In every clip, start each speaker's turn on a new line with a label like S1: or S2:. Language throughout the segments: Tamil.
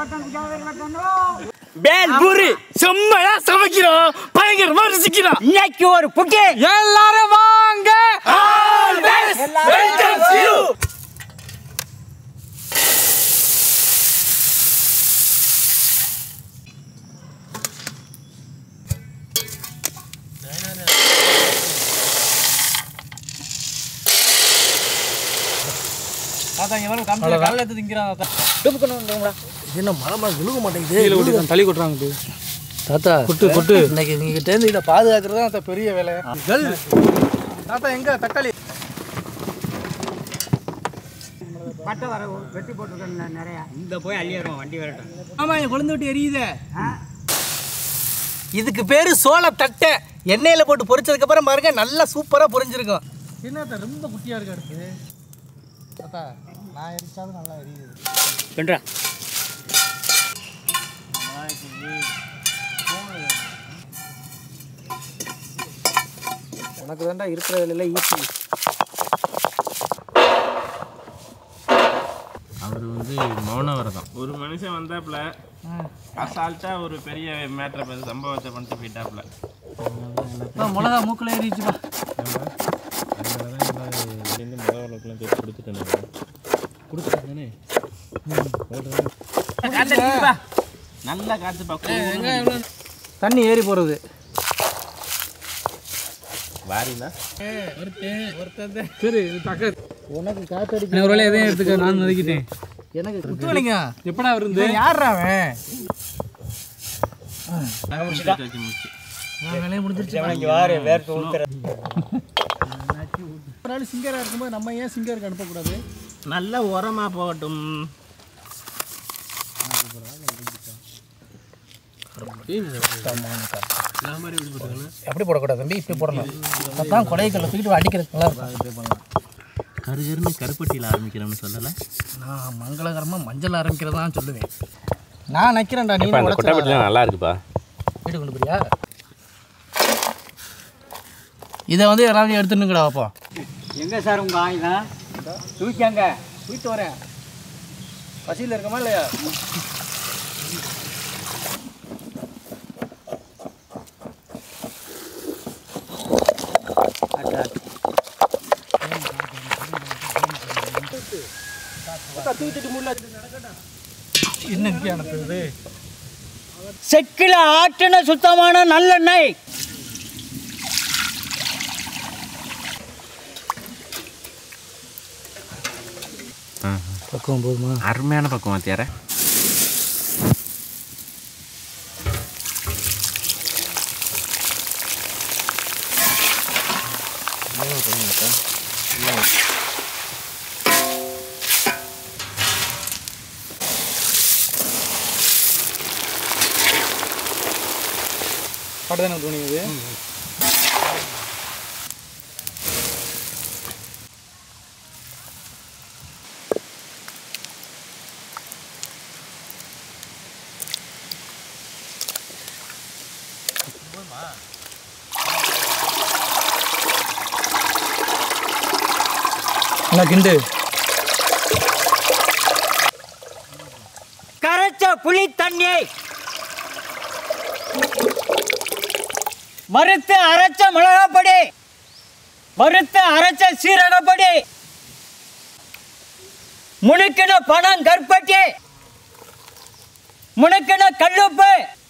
S1: Bhel Puri செம்மையா சமைக்கிறோம் பயங்கரமா ரசிக்கிறோம் இன்னைக்கு ஒரு புட்டி எல்லாரும் வாங்க always welcome you தாத்தா இவன் கம்பல கால்ல எடுத்து திங்கறான் தாத்தா டுப்புக்கணும்டா என்ன மரமா விழுக மாட்டேங்குது கீழ விட்டு தள்ளி கொட்றாங்க தாத்தா கொட்டு இன்னைக்கு நீங்க டேந்து இத பாதுகாக்குறது தான் பெரிய வேலை தாத்தா எங்க தக்காளி பட்ட வர வெட்டி போட்டுருக்கேன் நிறைய இந்த போய் அள்ளிறோம் வண்டி வரட்டும் ஆமா கொழுந்து விட்டு எரியுதே இதுக்கு பேரு சோள தட்டை எண்ணெயில போட்டு பொரிச்சதுக்கு அப்புறம் பாருங்க நல்லா சூப்பரா பொரிஞ்சிருக்கும் என்னடா ரொம்ப குட்டியா இருக்கு தாத்தா நான் எரிச்சாலும் நல்லா எரியுது கண்டா உனக்கு தான்டா இருக்கிற வேலையில ஈஸி
S2: அவர் வந்து மௌன வரதான் ஒரு மனுஷன் வந்தாப்புல அசால்ட்டா ஒரு பெரிய மேட்டரை சம்பவத்தை பண்ணிட்டு போயிட்டாப்புல
S1: மிளகா மூக்கில் ஏறிச்சுப்பா
S2: முதல்வர்களுக்கெல்லாம் பேசி கொடுத்துட்டேன் நல்லா காத்துப்பா
S1: தண்ணி ஏறி போகிறது
S2: வாரினா
S1: சரி உனக்கு காத்தடிக்க ஒரு வேலை எதையும் எடுத்துக்க நான் நதிக்கிட்டேன் எனக்கு குத்துவலிங்க எப்படா இருந்து யாரா வேலையை முடிஞ்சிருச்சு வாரு வேர்த்து ஊத்துற ஒரு நாள் சிங்கரா இருக்கும்போது நம்ம ஏன் சிங்கருக்கு அனுப்பக்கூடாது
S2: நல்ல உரமா போகட்டும்
S1: எப்படி போடக்கூடாது தம்பி இப்படி போடணும் அதான் கொலைகளை தூக்கிட்டு அடிக்கிறது நல்லா இருக்கும்
S2: கருகருன்னு கருப்பட்டியில் ஆரம்பிக்கிறோம்னு சொல்லலை
S1: நான் மங்களகரமாக மஞ்சள் ஆரம்பிக்கிறதான் சொல்லுவேன் நான் நினைக்கிறேன்டா நீ
S2: கொட்டைப்பட்டிலாம் நல்லா இருக்குப்பா
S1: வீடு கொண்டு போறியா இதை வந்து யாராவது எடுத்துன்னுங்கடா அப்போ எங்கே சார் உங்கள் ஆயுதம் தூக்கியாங்க தூக்கிட்டு வரேன் பசியில் இருக்கமா இல்லையா செக்கில ஆட்டின சுத்தமான நல்லெண்ணெய் பக்குவம் போதுமா
S2: அருமையான பக்குவம் தேர
S1: படுதானே தோணியது என்ன கிண்டு கரைச்ச புளி தண்ணி வறுத்து அரைச்ச மிளகாப்பொடி வறுத்து அரைச்ச சீரகப்பொடி முணுக்கின பணம் கற்பட்டி முணுக்கின கல்லுப்பு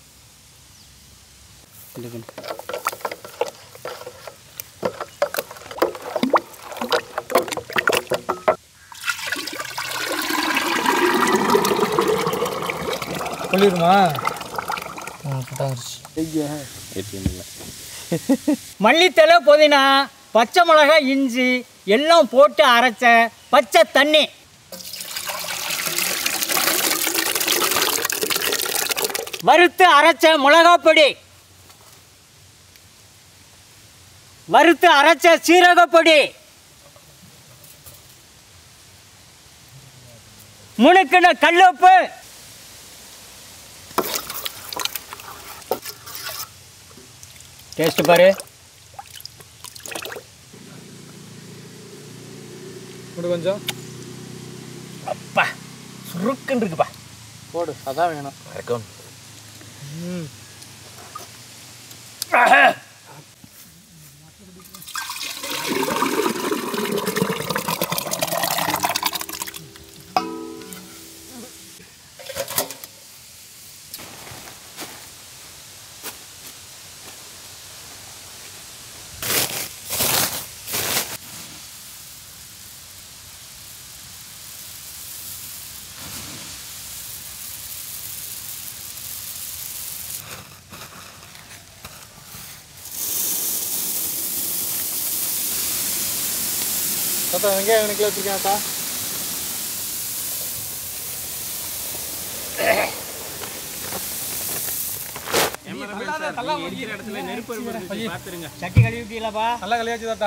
S1: சொல்லிடுமா மல்லித்தலை புதினா பச்சை மிளகாய் இஞ்சி எல்லாம் போட்டு அரைச்ச பச்சை தண்ணி வறுத்து அரைச்ச மிளகாப்பொடி வறுத்து அரைச்ச சீரகப்பொடி முணுக்கின கல்லுப்பு டேஸ்ட் பாரு கொஞ்சம் அப்பா சுருக்குன்னு இருக்குப்பா போடு, அதான் வேணும்.
S2: வணக்கம்.
S1: தாத்தா வெங்காயம் எனக்கு வச்சுருக்கேன் தாத்தா.
S3: சட்டி கழுவிட்டீங்களாப்பா?
S1: நல்லா கழியாச்சு தாத்தா.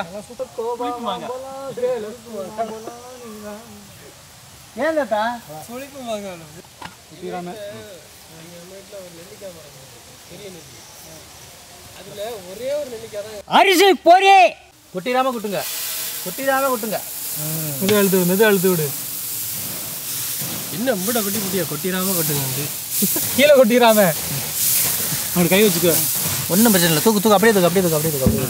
S1: ஏன் தாத்தா குட்டிராம
S3: அரிசி பொரி
S1: கொட்டிடாம கொட்டுங்க, கொட்டிடாம கொட்டுங்க. மெது அழுத்து விடு. என்ன மூட கொட்டி குட்டியா கொட்டிடாம கொட்டுங்க. கீழே கொட்டிடாம அவன் கை வச்சுக்க. ஒன்றும் பிரச்சனை இல்லை. தூக்கு தூக்கு அப்படியே தூக்கு அப்படியே தூக்கு அப்படியே தூக்கு அப்படியே.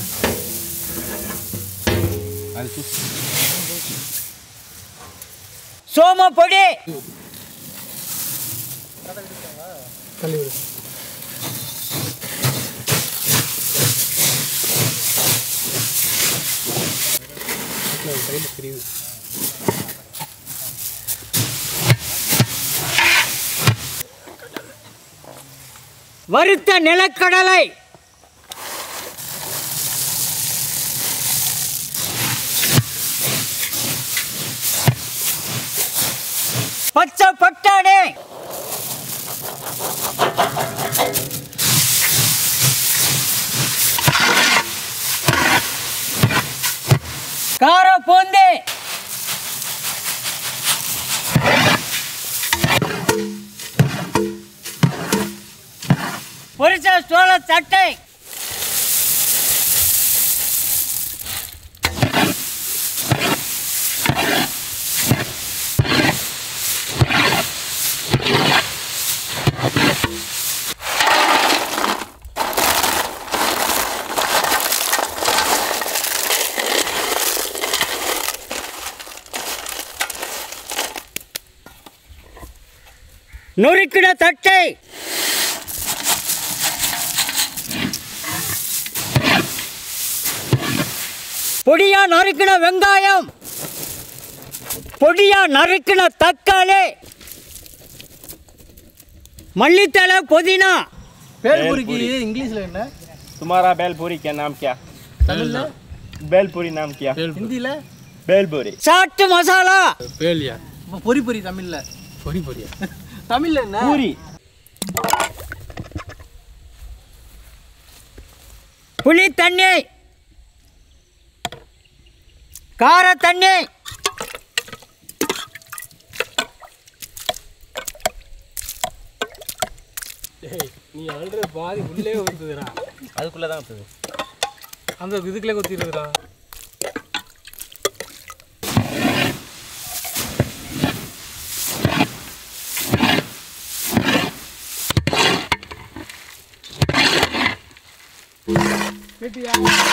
S3: சோம பொடி
S1: தள்ளி விடு. கையில் பிரிவு.
S3: வறுத்த நிலக்கடலை பச்சை பட்டாணி கார பூந்தி பொரிச்ச சோள சட்டை நொறுக்கிட தட்டை பொடியா நறுக்கின வெங்காயம் பொடியா நறுக்கின தக்காளி மல்லித்தலை புதினா
S1: பேல்பூரிக்கு இங்கிலீஷ்ல என்ன?
S2: तुम्हारा भेलपुरी क्या नाम क्या?
S1: தமிழ்ல
S2: भेलपुरी नाम क्या?
S1: ஹிந்தில
S2: भेलपुरी.
S3: சாட்டு மசாலா
S1: பேலியா. பொரி பொரி தமிழ்ல பொரி பொரியா? தமிழ்ல என்ன?
S2: पूरी.
S3: புளி தண்ணி கார தண்ணி
S1: நீ ஆல்ரெடி பாதி உள்ளே ஊத்துதுடா.
S2: அதுக்குள்ள தான் இருக்குது.
S1: அந்த இதுக்குள்ளே ஊத்திடுதுடா. கேட்டியா?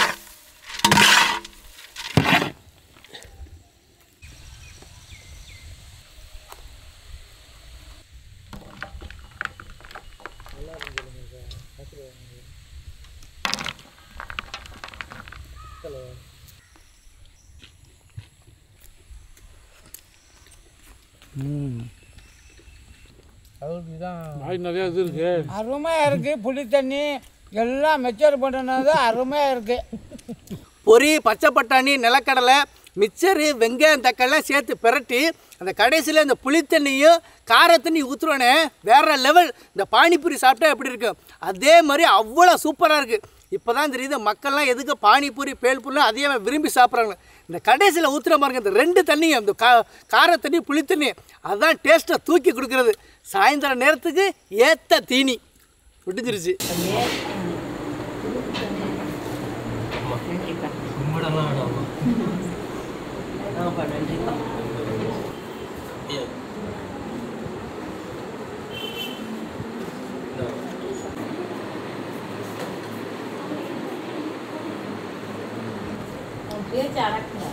S1: நிறைய இது இருக்கு.
S3: அருமையாக இருக்குது புளி தண்ணி எல்லாம் மெச்சர் பண்ணுறது அருமையாக இருக்குது.
S1: பொரி, பச்சை பட்டாணி, நிலக்கடலை, மிக்சரு, வெங்காயம், தக்காளிலாம் சேர்த்து பிரட்டி அந்த கடைசியில் இந்த புளித்தண்ணியும் காரத்தண்ணி ஊற்றுறோன்னே வேறு லெவல். இந்த பானிபூரி சாப்பிட்டா எப்படி இருக்கும் அதே மாதிரி அவ்வளோ சூப்பராக இருக்குது. இப்போ தான் தெரியுது மக்கள்லாம் எதுக்கு பானிபூரி பேல்பூரிலாம் அதிகமாக விரும்பி சாப்பிட்றாங்க. இந்த கடைசியில் ஊற்றுற பாருங்க இந்த ரெண்டு தண்ணியும் இந்த காரத்தண்ணி புளித்தண்ணி அதுதான் டேஸ்ட்டை தூக்கி கொடுக்குறது. சாயந்தரம் நேரத்துக்கு ஏற்ற தீனி விட்டுச்சிருச்சு.
S4: பேச்சு அடக்குங்க.